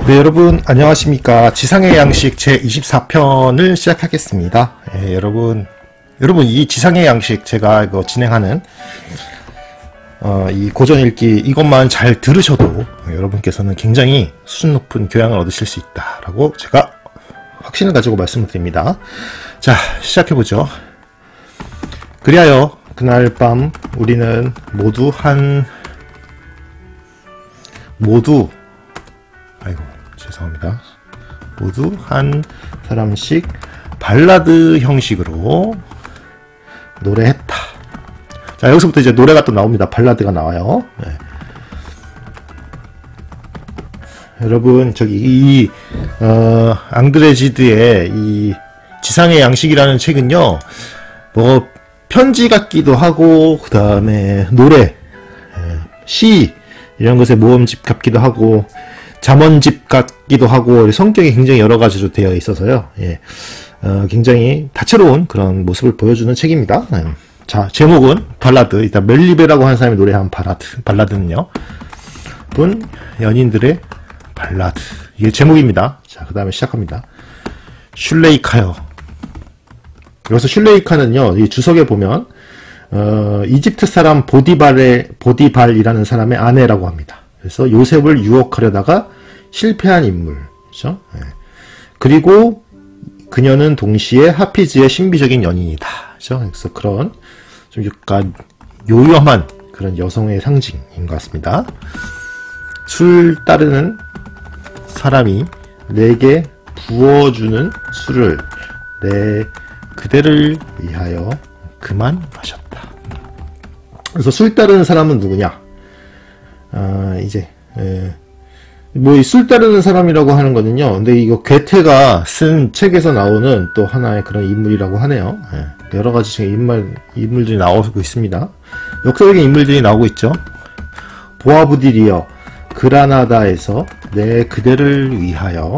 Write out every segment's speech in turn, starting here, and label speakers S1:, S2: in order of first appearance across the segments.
S1: 네, 여러분 안녕하십니까. 지상의 양식 제24편을 시작하겠습니다. 여러분 이 지상의 양식 제가 이거 진행하는 이 고전 읽기 이것만 잘 들으셔도 여러분께서는 굉장히 수준 높은 교양을 얻으실 수 있다라고 제가 확신을 가지고 말씀을 드립니다. 자, 시작해보죠. 그리하여 그날 밤 우리는 모두 죄송합니다. 모두 한 사람씩 발라드 형식으로 노래했다. 자, 여기서부터 이제 노래가 또 나옵니다. 발라드가 나와요. 네. 여러분, 저기, 앙드레지드의 이 지상의 양식이라는 책은요, 뭐, 편지 같기도 하고, 그 다음에 노래, 시, 이런 것의 모음집 같기도 하고, 잠언집 같기도 하고, 성격이 굉장히 여러 가지로 되어 있어서요. 예. 굉장히 다채로운 그런 모습을 보여주는 책입니다. 자, 제목은 발라드. 일단 멜리베라고 하는 사람이 노래한 발라드는요. 연인들의 발라드. 이게 제목입니다. 자, 그 다음에 시작합니다. 슐레이카요. 여기서 슐레이카는요, 이 주석에 보면, 이집트 사람 보디발이라는 사람의 아내라고 합니다. 그래서 요셉을 유혹하려다가 실패한 인물이죠. 네. 그리고 그녀는 동시에 하피즈의 신비적인 연인이다. 그렇죠? 그래서 그런 좀 약간 요염한 그런 여성의 상징인 것 같습니다. 술 따르는 사람이 내게 부어주는 술을 그대를 위하여 그만 마셨다. 그래서 술 따르는 사람은 누구냐? 뭐, 이 술 따르는 사람이라고 하는 거는요, 근데 이거 괴테가 쓴 책에서 나오는 또 하나의 그런 인물이라고 하네요. 여러 가지 인물들이 나오고 있습니다. 역사적인 인물들이 나오고 있죠. 보아부디리어, 그라나다에서 내 그대를 위하여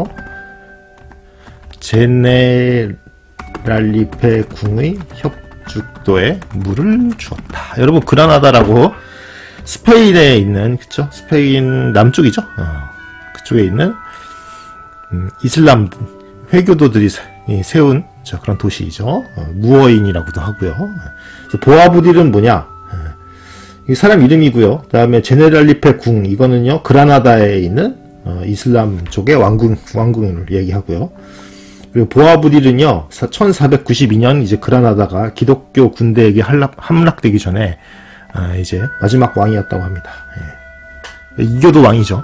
S1: 제네랄리페 궁의 협죽도에 물을 주었다. 여러분, 그라나다라고 스페인에 있는, 그쵸? 스페인 남쪽이죠? 그쪽에 있는, 이슬람 회교도들이 세운 그런 도시이죠. 무어인이라고도 하고요. 보아부딜은 뭐냐? 이 사람 이름이고요. 그 다음에 제네랄리페 궁, 이거는요, 그라나다에 있는, 이슬람 쪽의 왕궁을 얘기하고요. 그리고 보아부딜은요, 1492년 이제 그라나다가 기독교 군대에게 함락되기 전에, 이제 마지막 왕이었다고 합니다. 예. 이교도 왕이죠.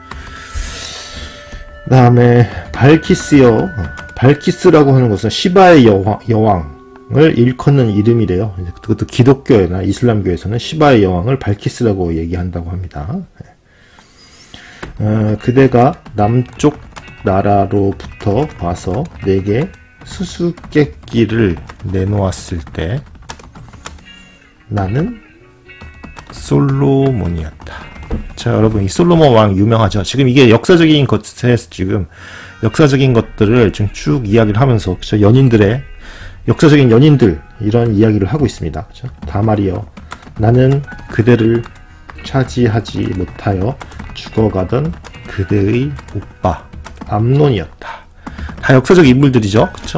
S1: 그 다음에 발키스요. 발키스라고 하는 것은 시바의 여왕을 일컫는 이름이래요. 그것도 기독교나 이슬람교에서는 시바의 여왕을 발키스라고 얘기한다고 합니다. 그대가 남쪽 나라로부터 와서 내게 수수께끼를 내놓았을 때 나는 솔로몬이었다. 자, 여러분, 이 솔로몬 왕 유명하죠. 지금 이게 역사적인 것에서 지금 역사적인 것들을 지금 쭉 이야기를 하면서, 그쵸? 역사적인 연인들, 이런 이야기를 하고 있습니다. 그쵸? 다말이여, 나는 그대를 차지하지 못하여 죽어가던 그대의 오빠, 암논이었다. 다 역사적 인물들이죠. 그쵸?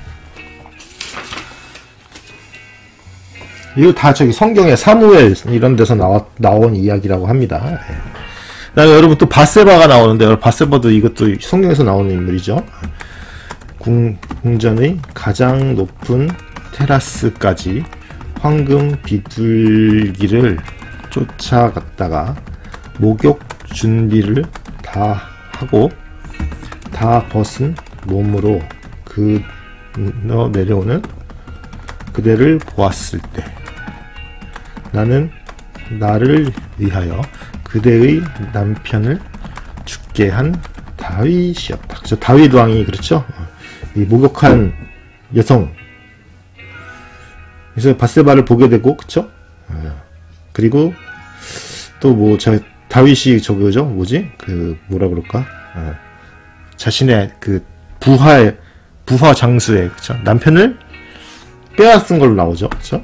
S1: 이거 다 저기 성경의 사무엘 이런 데서 나온 이야기라고 합니다. 네. 그다음에 여러분 또 바세바가 나오는데, 바세바도 이것도 성경에서 나오는 인물이죠. 궁전의 가장 높은 테라스까지 황금 비둘기를 쫓아갔다가 목욕 준비를 다 하고 다 벗은 몸으로 내려오는 그대를 보았을 때 나는 나를 위하여 그대의 남편을 죽게 한 다윗이었다. 그렇죠? 다윗 왕이, 그렇죠? 이 목욕한 여성. 그래서 바세바를 보게 되고, 그렇죠? 그리고 또 뭐 다윗이 저거죠? 뭐지? 뭐라 그럴까? 자신의 부하 장수의, 그렇죠? 남편을 빼앗은 걸로 나오죠. 그렇죠?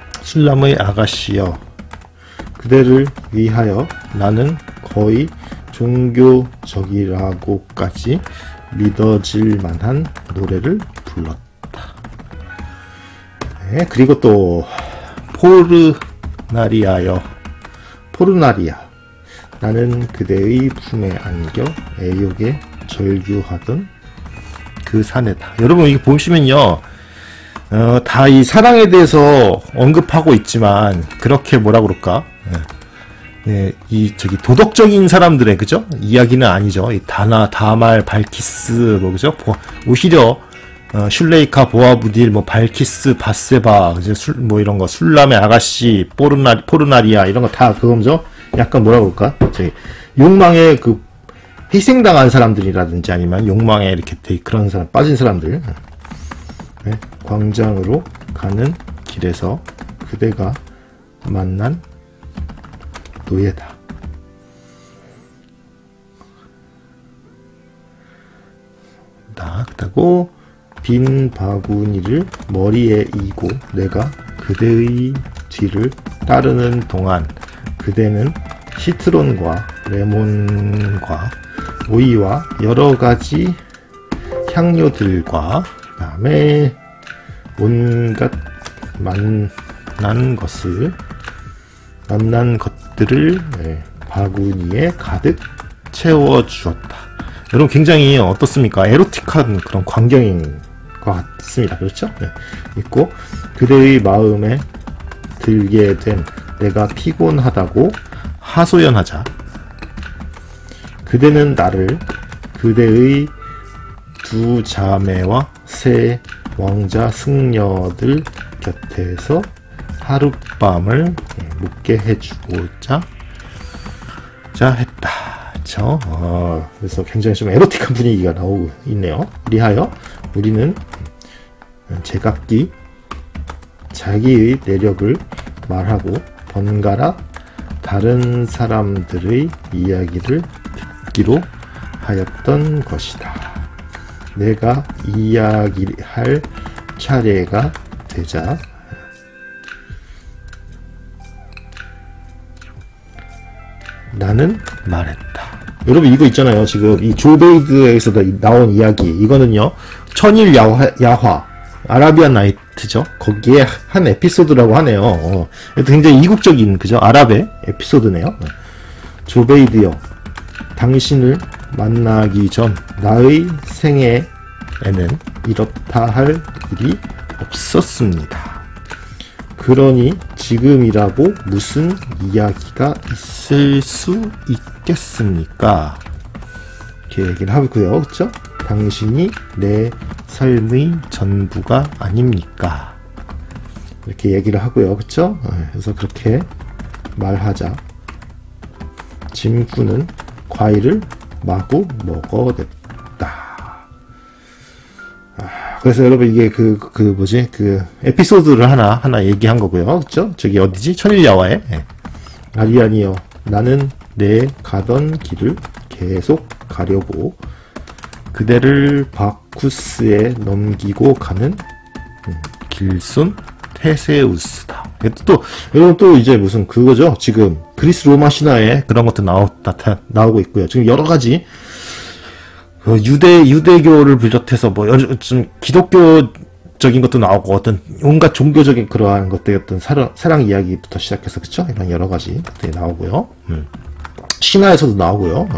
S1: 술람의 아가씨여, 그대를 위하여 나는 거의 종교적이라고까지 믿어질 만한 노래를 불렀다. 네, 그리고 또 포르나리아여 포르나리아 나는 그대의 품에 안겨 애욕에 절규하던 그 사내다. 여러분 이게 보시면요 다 이 사랑에 대해서 언급하고 있지만 그렇게 뭐라 그럴까 이 저기 도덕적인 사람들의 그죠 이야기는 아니죠. 이 다나 다말 발키스 뭐 그죠 오히려 슐레이카 보아부딜 뭐 발키스 바세바 이제 뭐 이런 거 술람의 아가씨 포르나리아 이런 거 다 그거죠. 약간 뭐라 그럴까 저기 욕망에 그 희생당한 사람들이라든지 아니면 욕망에 이렇게 그런 사람 빠진 사람들. 네, 광장으로 가는 길에서 그대가 만난 노예다. 그다고 빈 바구니를 머리에 이고 내가 그대의 뒤를 따르는 동안 그대는 시트론과 레몬과 오이와 여러가지 향료들과 그 다음에 온갖 만난 것들을 바구니에 가득 채워주었다. 여러분 굉장히 어떻습니까? 에로틱한 그런 광경인 것 같습니다. 그렇죠? 네. 있고 그대의 마음에 들게 된 내가 피곤하다고 하소연하자 그대는 나를 그대의 두 자매와 세 왕자 승려들 곁에서 하룻밤을 묵게 해주고자 했다. 그쵸? 그래서 굉장히 좀 에로틱한 분위기가 나오고 있네요. 리하여 우리는 제각기 자기의 내력을 말하고 번갈아 다른 사람들의 이야기를 듣기로 하였던 것이다. 내가 이야기할 차례가 되자 나는 말했다. 여러분 이거 있잖아요. 지금 이 조베이드에서 나온 이야기 이거는요 천일 야화 아라비안 나이트죠. 거기에 한 에피소드라고 하네요. 굉장히 이국적인 그죠 아랍의 에피소드네요. 조베이드여 당신을 만나기 전 나의 생애에는 이렇다 할 일이 없었습니다. 그러니 지금이라고 무슨 이야기가 있을 수 있겠습니까? 이렇게 얘기를 하고 있고요. 그쵸? 당신이 내 삶의 전부가 아닙니까? 이렇게 얘기를 하고요. 그쵸? 그래서 그렇게 말하자 짐꾼은 과일을 마구 먹어냈다. 그래서 여러분 이게 그 에피소드를 하나 얘기한 거고요. 그쵸? 저기 어디지? 천일야화에 아리아니여 나는 내 가던 길을 계속 가려고 그대를 바쿠스에 넘기고 가는 길손 테세우스다. 또 여러분 또 이제 무슨 그거죠. 지금 그리스 로마 신화에 그런 것도 나오고 있고요. 지금 여러 가지 유대교를 비롯해서 뭐 좀 기독교적인 것도 나오고 어떤 온갖 종교적인 그러한 것들의 어떤 사랑 이야기부터 시작해서 그쵸? 이런 여러 가지 것들이 나오고요. 신화에서도 나오고요.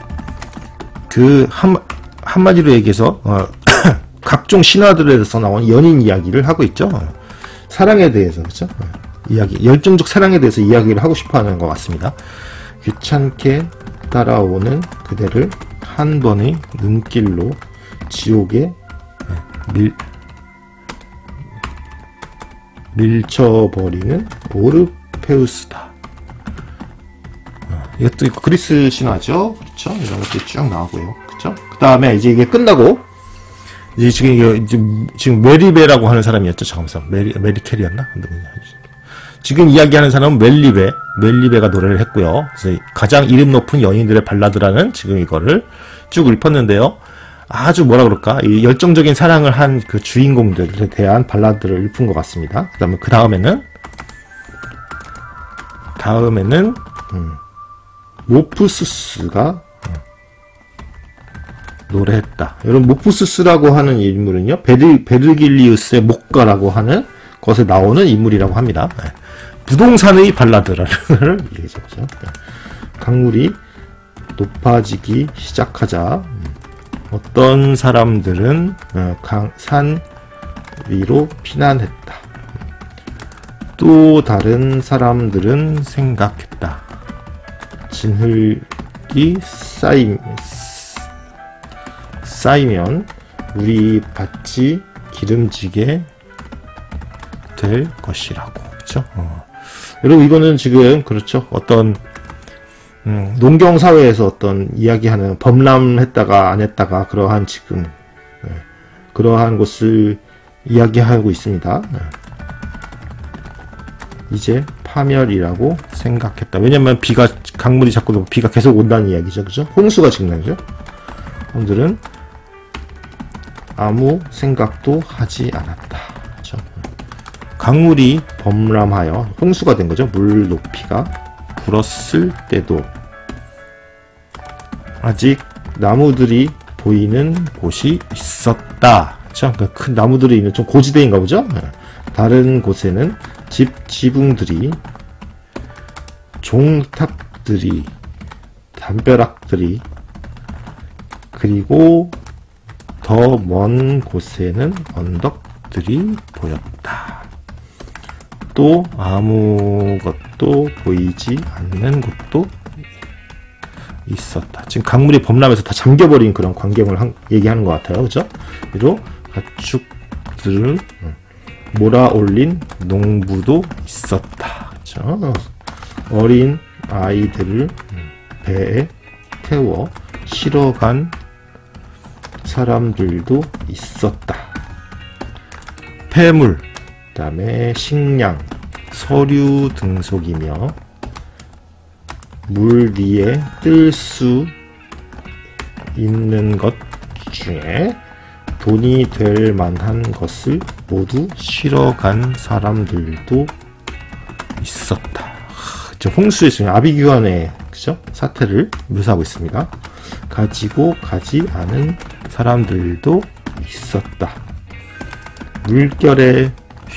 S1: 그 한마디로 얘기해서 각종 신화들에서 나온 연인 이야기를 하고 있죠. 사랑에 대해서 그렇죠? 열정적 사랑에 대해서 이야기를 하고 싶어하는 것 같습니다. 귀찮게 따라오는 그대를 한 번의 눈길로 지옥에 밀쳐버리는 오르페우스다. 이것도 그리스 신화죠. 그렇죠? 이런 것들이 쭉 나오고요. 그렇죠? 그 다음에 이제 이게 끝나고 이제 지금 메리베라고 하는 사람이었죠. 잠깐만 메리켈이었나? 지금 이야기하는 사람은 멜리베가 노래를 했고요. 그래서 가장 이름 높은 연인들의 발라드라는 지금 이거를 쭉 읊었는데요. 아주 뭐라 그럴까? 이 열정적인 사랑을 한 그 주인공들에 대한 발라드를 읊은 것 같습니다. 그 다음에는 모프수스가 노래했다. 여러분, 모푸스스라고 하는 인물은요, 베르길리우스의 목가라고 하는 것에 나오는 인물이라고 합니다. 부동산의 발라드라는 걸 얘기하죠. 강물이 높아지기 시작하자 어떤 사람들은 산 위로 피난했다. 또 다른 사람들은 생각했다. 진흙이 쌓이면 우리 밭이 기름지게 될 것이라고. 그렇죠? 여러분, 이거는 지금 그렇죠. 어떤 농경 사회에서 어떤 이야기하는 범람했다가 안 했다가 그러한 지금 그러한 것을 이야기하고 있습니다. 이제 파멸이라고 생각했다. 왜냐면 강물이 자꾸 비가 계속 온다는 이야기죠. 그죠? 홍수가 지금 나죠. 사람들은 아무 생각도 하지 않았다. 그렇죠? 강물이 범람하여 홍수가 된 거죠. 물 높이가 불었을 때도 아직 나무들이 보이는 곳이 있었다. 그렇죠? 큰 나무들이 있는 좀 고지대인가 보죠. 다른 곳에는 지붕들이, 종탑들이, 담벼락들이, 그리고 더 먼 곳에는 언덕들이 보였다. 또 아무것도 보이지 않는 곳도 있었다. 지금 강물이 범람해서 다 잠겨버린 그런 광경을 얘기하는 것 같아요. 그죠? 그리고 가축들을 몰아올린 농부도 있었다. 그죠? 어린 아이들을 배에 태워 실어간 사람들도 있었다. 폐물, 그 다음에 식량, 서류 등속이며 물 위에 뜰 수 있는 것 중에 돈이 될 만한 것을 모두 실어간 사람들도 있었다. 홍수의 아비규환의 그죠? 사태를 묘사하고 있습니다. 가지고 가지 않은 사람들도 있었다. 물결에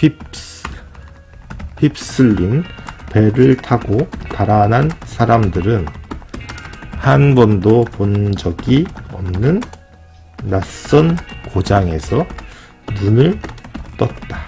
S1: 휩쓸린 배를 타고 달아난 사람들은 한 번도 본 적이 없는 낯선 고장에서 눈을 떴다.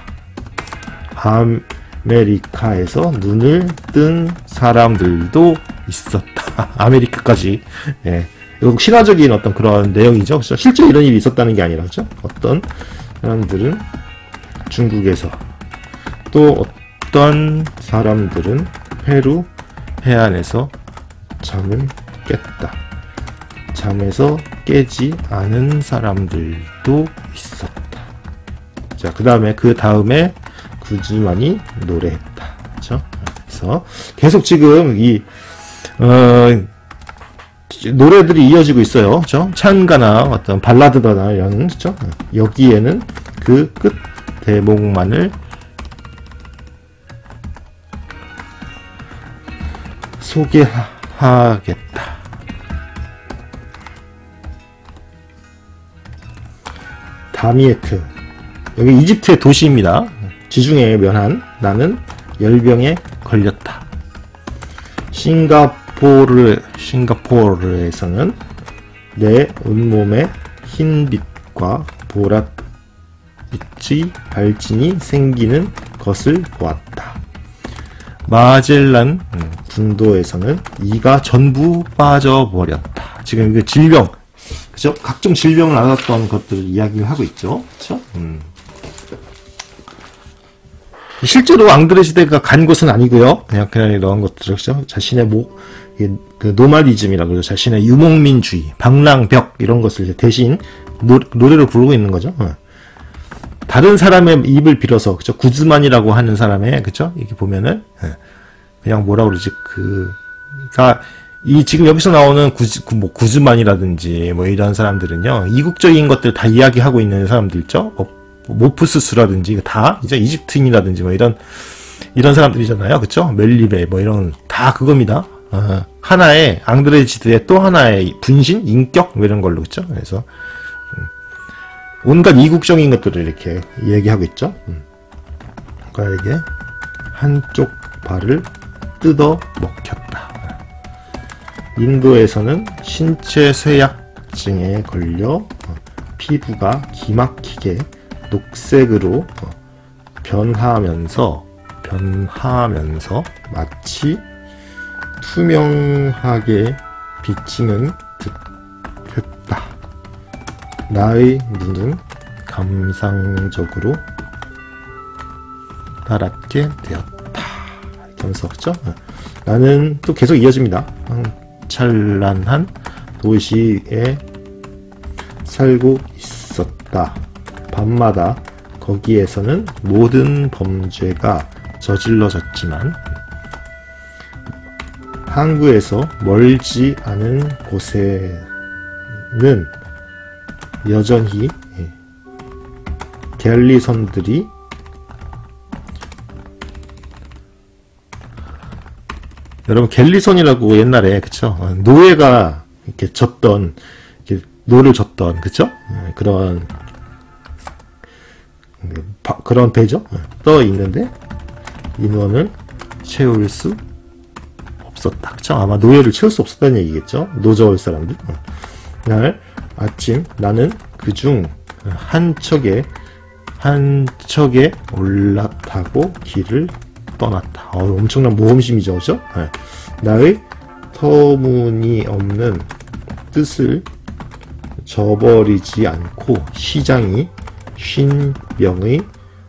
S1: 아메리카에서 눈을 뜬 사람들도 있었다. 아메리카까지. 예. 이거 신화적인 어떤 그런 내용이죠. 그렇죠? 실제 이런 일이 있었다는 게 아니라, 그렇죠? 어떤 사람들은 중국에서, 또 어떤 사람들은 페루 해안에서 잠을 깼다. 잠에서 깨지 않은 사람들도 있었다. 자, 그 다음에 구즈만이 노래했다. 그렇죠? 그래서 계속 지금 이 노래들이 이어지고 있어요. 그렇죠? 찬가나 어떤 발라드나 이런, 그렇죠? 여기에는 그 끝 대목만을 소개하겠다. 다미에트. 여기 이집트의 도시입니다. 지중해에 면한 나는 열병에 걸렸다. 싱가포르에서는 내 온몸에 흰빛과 보랏빛의 발진이 생기는 것을 보았다. 마젤란 군도에서는 이가 전부 빠져버렸다. 지금 이거 질병, 그죠? 각종 질병을 앓았던 것들을 이야기를 하고 있죠. 그죠? 실제로 앙드레 시대가 간 곳은 아니고요. 그냥 이런 것들, 그죠? 자신의 그 노마디즘이라고 그러죠. 자신의 유목민주의, 방랑벽 이런 것을 대신 노래로 부르고 있는 거죠. 다른 사람의 입을 빌어서, 그죠? 구즈만이라고 하는 사람의, 그죠? 이렇게 보면은 그냥 뭐라 그러지? 지금 여기서 나오는 구즈만이라든지 뭐 이런 사람들은요, 이국적인 것들 다 이야기하고 있는 사람들 있죠? 모프스스라든지 다 이제 이집트인이라든지 뭐 이런 사람들이잖아요. 그쵸? 멜리베 뭐 이런 다 그겁니다. 하나의 앙드레지드의 또 하나의 분신, 인격 뭐 이런 걸로 그죠? 그래서 온갖 이국적인 것들을 이렇게 얘기하고 있죠. 그러니까 이게 한쪽 발을 뜯어 먹혔다. 인도에서는 신체 쇠약증에 걸려 피부가 기막히게 녹색으로 변하면서 마치 투명하게 비치는 듯했다. 나의 눈은 감상적으로 따랍게 되었다. 이렇게 하면서 그죠? 나는 또 계속 이어집니다. 찬란한 도시에 살고 있었다. 밤마다 거기에서는 모든 범죄가 저질러졌지만 항구에서 멀지 않은 곳에는 여전히 갤리선들이 여러분 갤리선이라고 옛날에 그쵸 노예가 이렇게 졌던 이렇게 노를 졌던 그쵸 그런 배죠. 떠 있는데 인원을 채울 수 없었다. 그쵸? 아마 노예를 채울 수 없었다는 얘기겠죠. 노저울 사람들. 날 아침 나는 그중 한 척에 올라타고 길을 떠났다. 엄청난 모험심이죠, 그죠? 나의 터무니없는 뜻을 저버리지 않고 시장이 쉰 병의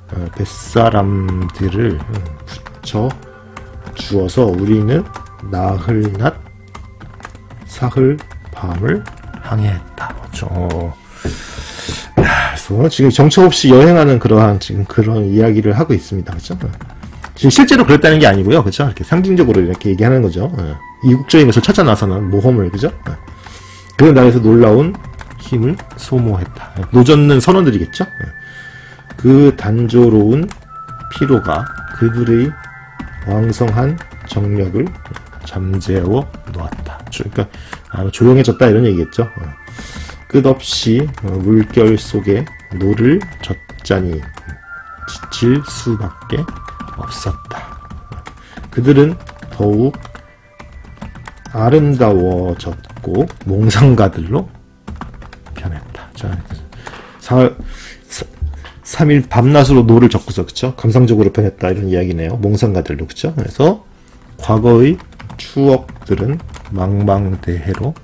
S1: 뱃사람들을 붙여 주어서 우리는 나흘낮 사흘 밤을 항해했다. 그렇죠. 그래서 지금 정처 없이 여행하는 그러한 지금 그런 이야기를 하고 있습니다. 그렇죠? 지금 실제로 그랬다는 게 아니고요. 그렇죠? 이렇게 상징적으로 이렇게 얘기하는 거죠. 이국적인 것을 찾아 나서는 모험을 그죠? 그런 나라에서 놀라운 힘을 소모했다. 노젓는 선원들이겠죠? 그 단조로운 피로가 그들의 왕성한 정력을 잠재워 놓았다. 그러니까 조용해졌다 이런 얘기겠죠. 끝없이 물결 속에 노를 젓자니 지칠 수밖에 없었다. 그들은 더욱 아름다워졌고 몽상가들로 변했다. 자, 3일 밤낮으로 노를 젓고서 그쵸? 감상적으로 변했다 이런 이야기네요. 몽상가들로 그쵸? 그래서 과거의 추억들은 망망대해로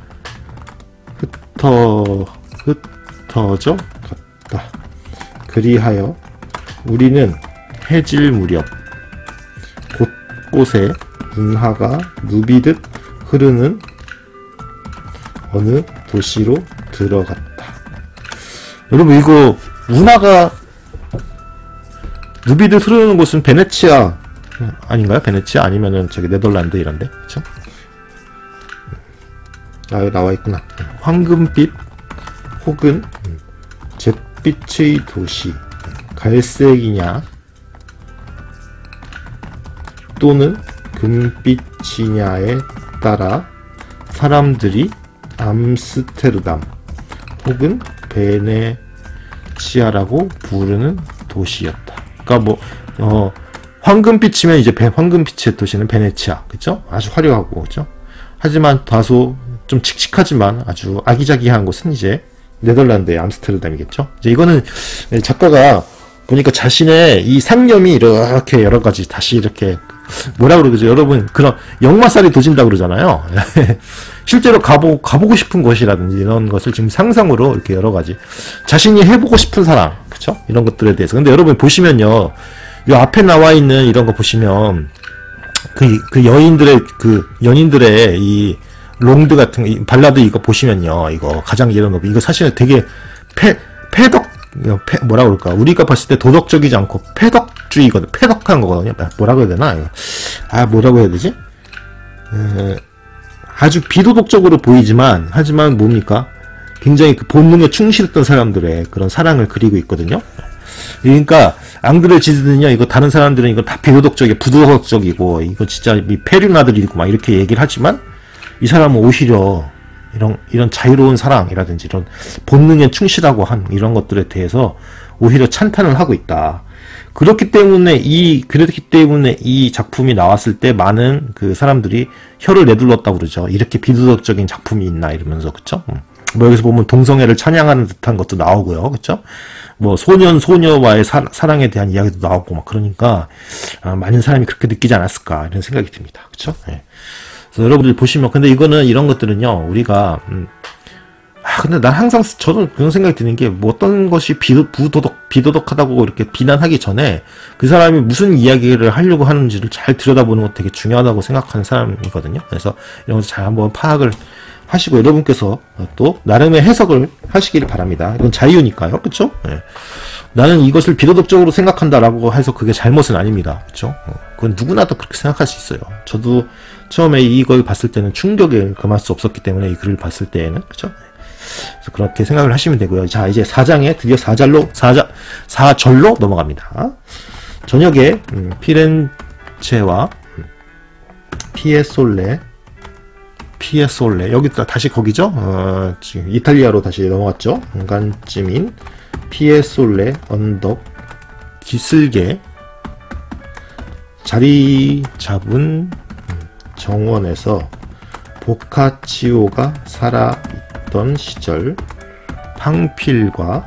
S1: 흩어져 갔다. 그리하여 우리는 해질 무렵 곳곳에 운하가 누비듯 흐르는 어느 도시로 들어갔다. 여러분 이거 운하가 누비듯 흐르는 곳은 베네치아 아닌가요? 베네치아 아니면은 저기 네덜란드 이런데 그쵸? 여기 나와있구나. 황금빛 혹은 잿빛의 도시 갈색이냐 또는 금빛이냐에 따라 사람들이 암스테르담 혹은 베네치아라고 부르는 도시였다. 그러니까 황금빛이면 이제 황금빛의 도시는 베네치아, 그렇죠? 아주 화려하고, 그렇죠? 하지만 다소 좀 칙칙하지만 아주 아기자기한 곳은 이제 네덜란드의 암스테르담이겠죠. 이제 이거는 작가가 보니까 자신의 이 상념이 이렇게 여러 가지 다시 이렇게 뭐라 그러죠? 여러분 그런 역마살이 도진다 그러잖아요. 실제로 가보고 싶은 곳이라든지 이런 것을 지금 상상으로 이렇게 여러 가지 자신이 해보고 싶은 사랑, 그쵸? 이런 것들에 대해서. 근데 여러분 보시면요, 이 앞에 나와 있는 이런 거 보시면 그 연인들의 이 롱드 같은 이 발라드 이거 보시면요, 이거 가장 이런 거 이거 사실은 되게 뭐라 그럴까? 우리가 봤을 때 도덕적이지 않고 패덕주의거든. 패덕한 거거든요. 뭐라고 해야 되나? 뭐라고 해야 되지? 아주 비도덕적으로 보이지만, 하지만 뭡니까? 굉장히 그 본능에 충실했던 사람들의 그런 사랑을 그리고 있거든요. 그러니까 앙드레지드는요, 이거 다른 사람들은 이거 다 비도덕적이고 부도덕적이고 이거 진짜 페륜아들이고 막 이렇게 얘기를 하지만 이 사람은 오히려 이런 자유로운 사랑이라든지 이런 본능에 충실하고 한 이런 것들에 대해서 오히려 찬탄을 하고 있다. 그렇기 때문에 이 작품이 나왔을 때 많은 그 사람들이 혀를 내둘렀다고 그러죠. 이렇게 비도덕적인 작품이 있나 이러면서, 그쵸? 뭐 여기서 보면 동성애를 찬양하는 듯한 것도 나오고요. 그쵸? 뭐 소녀와의 사랑에 대한 이야기도 나오고 막 그러니까 많은 사람이 그렇게 느끼지 않았을까 이런 생각이 듭니다. 그쵸? 네. 그래서 여러분들 보시면, 근데 이런 것들은요, 우리가 근데 난 항상 저는 그런 생각이 드는 게, 뭐 어떤 것이 비도덕하다고 이렇게 비난하기 전에 그 사람이 무슨 이야기를 하려고 하는지를 잘 들여다보는 것 되게 중요하다고 생각하는 사람이거든요. 그래서 이런 것을 잘 한번 파악을 하시고 여러분께서 또 나름의 해석을 하시길 바랍니다. 이건 자유니까요. 그쵸? 네. 나는 이것을 비도덕적으로 생각한다라고 해서 그게 잘못은 아닙니다. 그쵸? 그건 누구나 다 그렇게 생각할 수 있어요. 저도 처음에 이걸 봤을 때는 충격을 금할 수 없었기 때문에 이 글을 봤을 때에는, 그쵸? 그래서 그렇게 생각을 하시면 되고요. 자, 이제 4장에 드디어 4절로 넘어갑니다. 저녁에 피렌체와 피에솔레 여기 다시 거기죠? 지금 이탈리아로 다시 넘어갔죠? 중간쯤인 피에솔레 언덕 기슭에 자리 잡은 정원에서 보카치오가 살아있던 시절 팡필과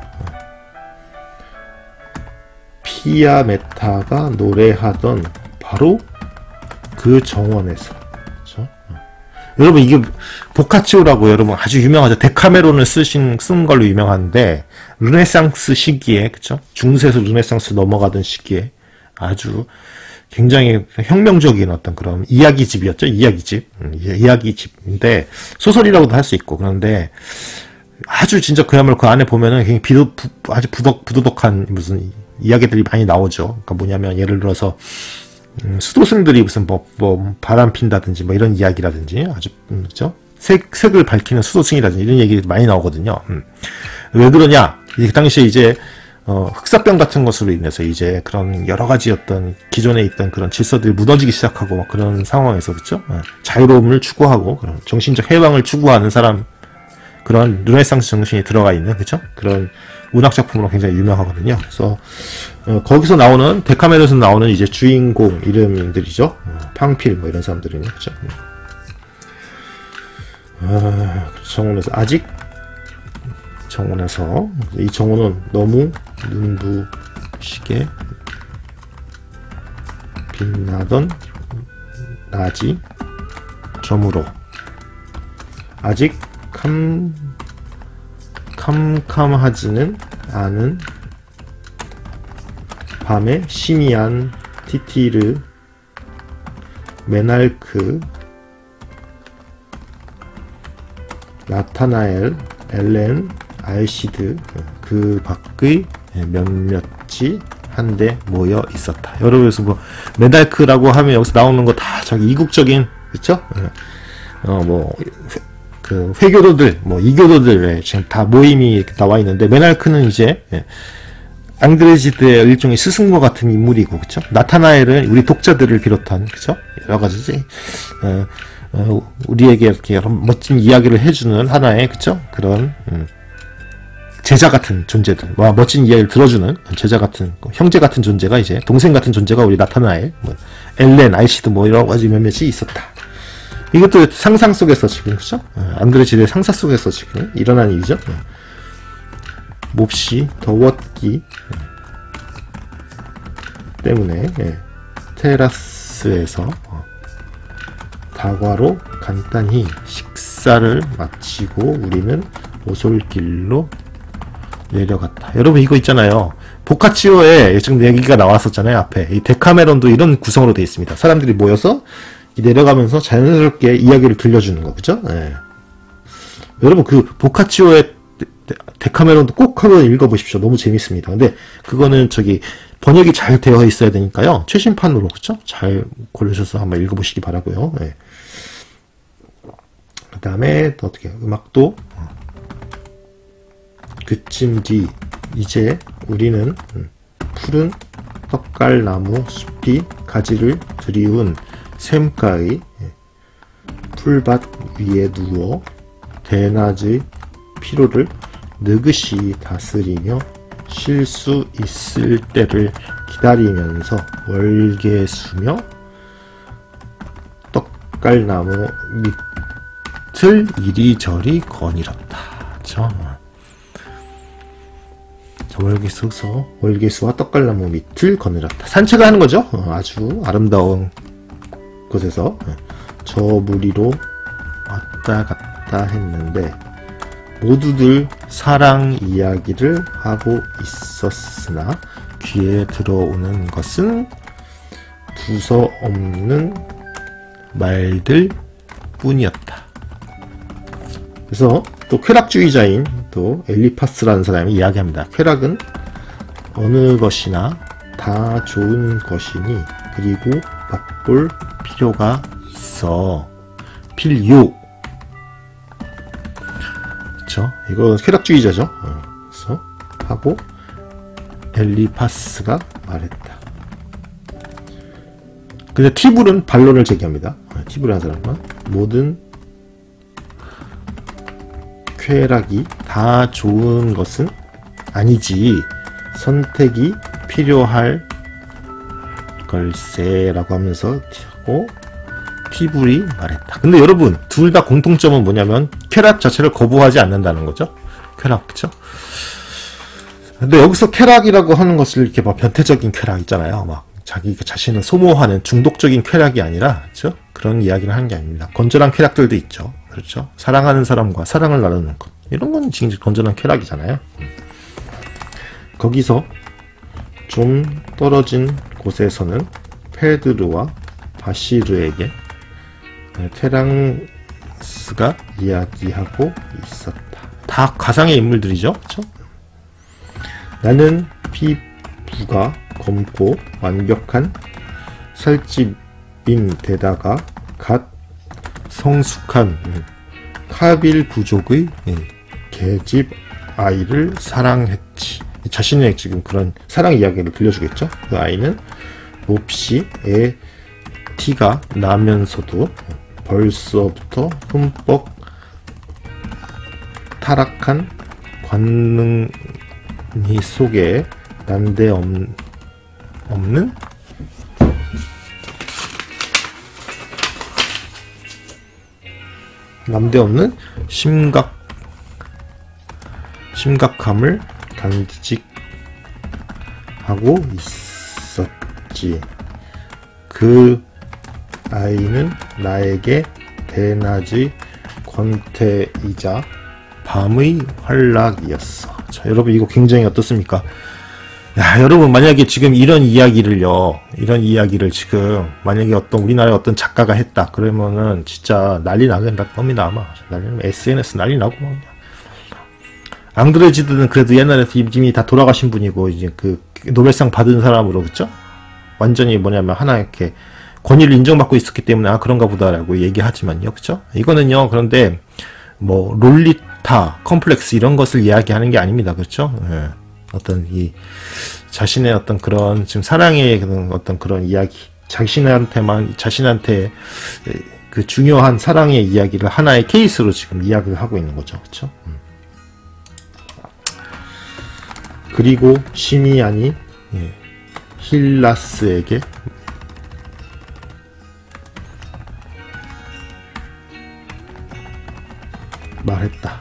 S1: 피아메타가 노래하던 바로 그 정원에서. 그렇죠? 여러분, 이게 보카치오라고 여러분 아주 유명하죠. 데카메론을 쓴 걸로 유명한데, 르네상스 시기에, 그쵸? 중세에서 르네상스 넘어가던 시기에 아주 굉장히 혁명적인 어떤 그런 이야기집이었죠. 이야기집인데, 소설이라고도 할 수 있고, 그런데 아주 진짜 그야말로 그 안에 보면은 굉장히 아주 부도덕한 무슨 이야기들이 많이 나오죠. 그러니까 뭐냐면, 예를 들어서 수도승들이 무슨 뭐 바람 핀다든지 뭐 이런 이야기라든지, 아주 그죠? 색을 밝히는 수도승이라든지 이런 얘기들이 많이 나오거든요. 왜 그러냐? 이 당시에 이제 흑사병 같은 것으로 인해서 이제 그런 여러 가지 어떤 기존에 있던 그런 질서들이 무너지기 시작하고 막 그런 상황에서, 그죠? 자유로움을 추구하고 그런 정신적 해방을 추구하는 사람, 그런 르네상스 정신이 들어가 있는, 그죠? 그런 문학 작품으로 굉장히 유명하거든요. 그래서 거기서 나오는 데카메론에서 나오는 이제 주인공 이름들이죠. 팡필 뭐 이런 사람들이네, 그죠? 정원에서 아직 정원에서 이 정원은 너무 눈부시게 빛나던 낮이 저물어 아직 캄캄하지는 않은 밤에 시미안 티티르 메날크 나타나엘 엘렌 알시드 그 밖의 몇몇이 한데 모여 있었다. 여러분께서 뭐 메날크라고 하면 여기서 나오는 거 다 저기 이국적인, 그쵸? 뭐 그 회교도들, 뭐 이교도들 지금 다 모임이 나와 있는데, 메날크는 이제 앙드레지드의 일종의 스승과 같은 인물이고, 그쵸? 나타나엘은 우리 독자들을 비롯한, 그쵸? 여러 가지 우리에게 이렇게 여러 멋진 이야기를 해주는 하나의, 그쵸? 그런 제자 같은 존재들, 멋진 이야기를 들어주는 제자 같은, 형제 같은 존재가 이제 동생 같은 존재가 우리 나타나엘, 뭐 엘렌, 알시드 뭐 여러 가지 몇몇이 있었다. 이것도 상상 속에서 지금, 그죠? 앙드레지드의 상상 속에서 지금 일어난 일이죠. 몹시 더웠기 때문에 테라스에서 다과로 간단히 식사를 마치고 우리는 오솔길로 내려갔다. 여러분, 이거 있잖아요. 보카치오에 지금 얘기가 나왔었잖아요. 앞에 이 데카메론도 이런 구성으로 되어 있습니다. 사람들이 모여서 내려가면서 자연스럽게 이야기를 들려주는 거, 그죠? 네. 여러분, 그 보카치오의 데카메론도 꼭 한번 읽어보십시오. 너무 재밌습니다. 근데 그거는 저기 번역이 잘 되어 있어야 되니까요. 최신판으로, 그쵸? 잘 고르셔서 한번 읽어보시기 바라고요. 네. 그 다음에 또 어떻게 음악도 그쯤 뒤 이제 우리는 푸른 떡갈나무 숲이 가지를 들이운 샘가의 풀밭 위에 누워 대낮의 피로를 느긋이 다스리며 쉴 수 있을 때를 기다리면서 월계수며 떡갈나무 밑을 이리저리 거닐었다. 그쵸? 월계수와 떡갈나무 밑을 거닐었다. 산책을 하는 거죠. 아주 아름다운 곳에서 저 무리로 왔다 갔다 했는데 모두들 사랑 이야기를 하고 있었으나 귀에 들어오는 것은 두서없는 말들 뿐이었다. 그래서 또 쾌락주의자인 또 엘리파스라는 사람이 이야기합니다. 쾌락은 어느 것이나 다 좋은 것이니 그리고 맛볼 필요가 있어. 필요. 그쵸? 이거 쾌락주의자죠. 그래서 하고 엘리파스가 말했다. 근데 티불은 반론을 제기합니다. 티불이라는 사람은 모든 쾌락이 다 좋은 것은 아니지. 선택이 필요할 걸세 라고 하면서 티불이 말했다. 근데 여러분 둘 다 공통점은 뭐냐면 쾌락 자체를 거부하지 않는다는 거죠. 쾌락, 그쵸? 근데 여기서 쾌락이라고 하는 것을 이렇게 막 변태적인 쾌락 있잖아요. 막 자기 자신을 소모하는 중독적인 쾌락이 아니라, 그렇죠? 그런 이야기를 하는 게 아닙니다. 건전한 쾌락들도 있죠. 그렇죠? 사랑하는 사람과 사랑을 나누는 것. 이런 건 지금 건전한 쾌락이잖아요. 거기서 좀 떨어진 곳에서는 페드르와 바시르에게 테랑스가 이야기하고 있었다. 다 가상의 인물들이죠. 그렇죠? 나는 피부가 검고 완벽한 살집인 데다가 갓 성숙한 카빌 부족의 계집 아이를 사랑했지. 자신의 지금 그런 사랑 이야기를 들려주겠죠. 그 아이는 몹시 애 티가 나면서도 벌써부터 흠뻑 타락한 관능이 속에 난데없는 심각함을 간직하고 있었지. 그 아이는 나에게 대낮의 권태이자 밤의 활락이었어. 자, 여러분 이거 굉장히 어떻습니까? 야, 여러분 만약에 지금 이런 이야기를 지금 만약에 우리나라의 어떤 작가가 했다 그러면은 진짜 난리 나겠다 겁니다. 아마 SNS 난리 나고 막. 앙드레 지드는 그래도 옛날에 이미 다 돌아가신 분이고 이제 그 노벨상 받은 사람으로, 그쵸? 완전히 뭐냐면 하나 이렇게 권위를 인정받고 있었기 때문에 그런가 보다라고 얘기하지만요. 그쵸? 이거는요. 그런데 뭐 롤리타 컴플렉스 이런 것을 이야기하는 게 아닙니다. 그렇죠? 예. 어떤 이 자신의 어떤 그런 지금 사랑의 어떤 그런 이야기, 자신한테 그 중요한 사랑의 이야기를 하나의 케이스로 지금 이야기를 하고 있는 거죠. 그렇죠? 그리고 시미안이 힐라스에게 말했다.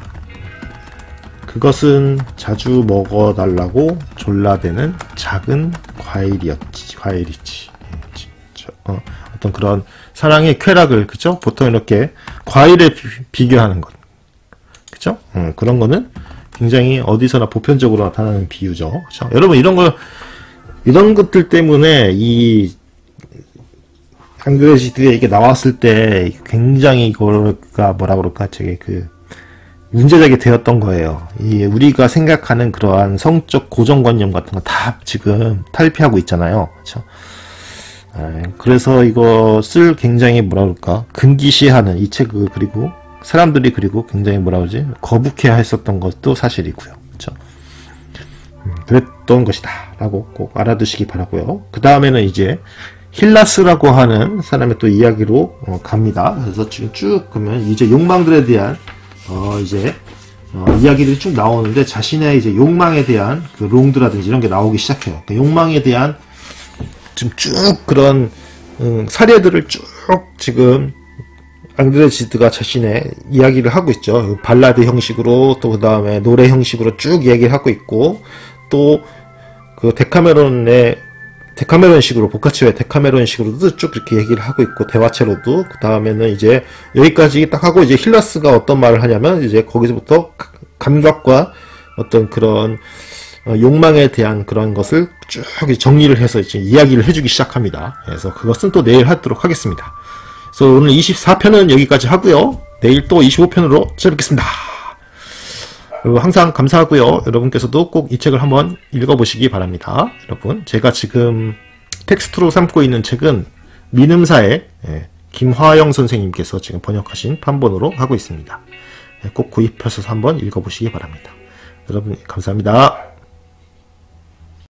S1: 그것은 자주 먹어달라고 졸라대는 작은 과일이지. 어떤 그런 사랑의 쾌락을, 그죠? 보통 이렇게 과일에 비교하는 것, 그죠? 그런 거는 굉장히 어디서나 보편적으로 나타나는 비유죠. 그죠? 여러분 이런 것들 때문에 이 앙드레지드에 이게 나왔을 때 굉장히 이거가 뭐라 그럴까, 문제되게 되었던 거예요. 우리가 생각하는 그러한 성적 고정관념 같은 거 다 지금 탈피하고 있잖아요. 그렇죠? 그래서 이것을 굉장히 뭐라 그럴까, 금기시하는 이 책을, 그리고 사람들이, 그리고 굉장히 거북해 했었던 것도 사실이고요. 그렇죠? 그랬던 것이다 라고 꼭 알아두시기 바라고요. 그 다음에는 이제 힐라스라고 하는 사람의 또 이야기로 갑니다. 그래서 지금 쭉 보면 이제 욕망들에 대한 이야기들이 쭉 나오는데, 자신의 이제 욕망에 대한 그 롱드라든지 이런 게 나오기 시작해요. 그 욕망에 대한 지금 쭉 그런 사례들을 쭉 지금 앙드레지드가 자신의 이야기를 하고 있죠. 발라드 형식으로, 또 그 다음에 노래 형식으로 쭉 이야기를 하고 있고, 또 그 데카메론식으로, 보카치오의 데카메론식으로도 쭉 이렇게 얘기를 하고 있고, 대화체로도. 그 다음에는 이제 여기까지 딱 하고, 이제 힐라스가 어떤 말을 하냐면, 이제 거기서부터 감각과 어떤 그런 욕망에 대한 그런 것을 쭉 정리를 해서 이제 이야기를 해주기 시작합니다. 그래서 그것은 또 내일 하도록 하겠습니다. 그래서 오늘 24편은 여기까지 하고요. 내일 또 25편으로 찾아뵙겠습니다. 그리고 항상 감사하고요. 여러분께서도 꼭 이 책을 한번 읽어보시기 바랍니다. 여러분, 제가 지금 텍스트로 삼고 있는 책은 민음사의 김화영 선생님께서 지금 번역하신 판본으로 하고 있습니다. 꼭 구입하셔서 한번 읽어보시기 바랍니다. 여러분 감사합니다.